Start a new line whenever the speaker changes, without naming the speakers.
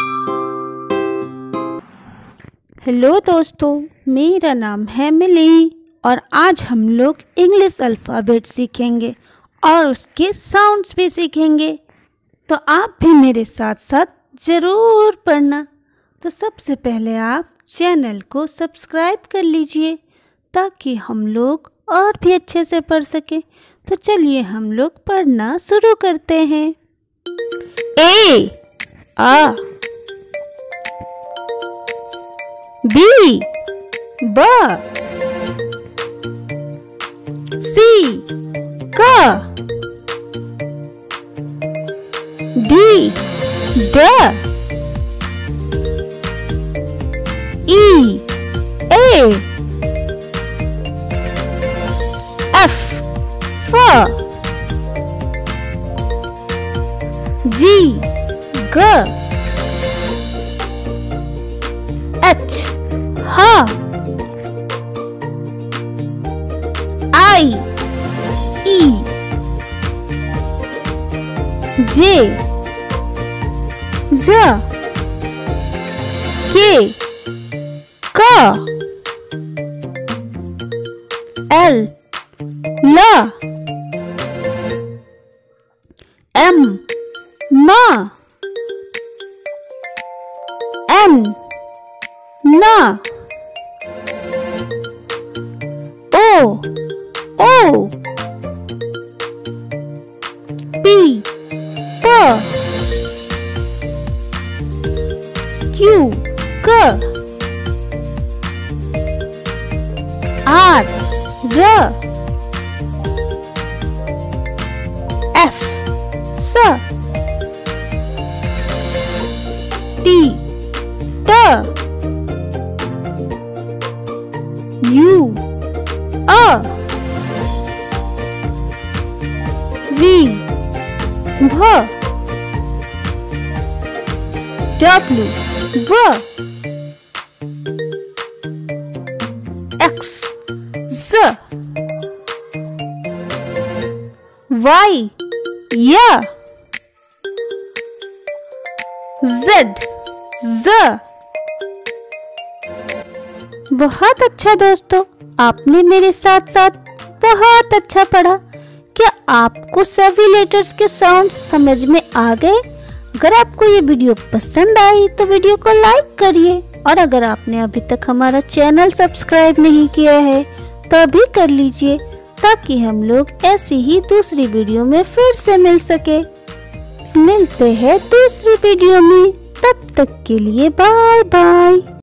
Hello दोस्तों, मेरा नाम है मिली और आज हम लोग इंग्लिश अल्फ़ाबेट सीखेंगे और उसके साउंड्स भी सीखेंगे। तो आप भी मेरे साथ साथ ज़रूर पढ़ना। तो सबसे पहले आप चैनल को सब्सक्राइब कर लीजिए ताकि हम लोग और भी अच्छे से पढ़ सकें। तो चलिए हम लोग पढ़ना शुरू करते हैं। ए आ, बी ब, सी का, डी ड, ई ए, एफ फ, जी ग, एच हा, आई ई, जे ज, के का, एल ला, एम मा, एन ना, ओ पी प, क्यू क, आर र, एस स, टी ट, यू अ, वी भ, डब्ल्यू व, एक्स ज़, वाई य, जेड ज़। बहुत अच्छा दोस्तों, आपने मेरे साथ साथ बहुत अच्छा पढ़ा। क्या आपको सभी लेटर्स के साउंड्स समझ में आ गए? अगर आपको ये वीडियो पसंद आई तो वीडियो को लाइक करिए और अगर आपने अभी तक हमारा चैनल सब्सक्राइब नहीं किया है तो अभी कर लीजिए ताकि हम लोग ऐसी ही दूसरी वीडियो में फिर से मिल सके। मिलते हैं दूसरी वीडियो में, तब तक के लिए बाय बाय।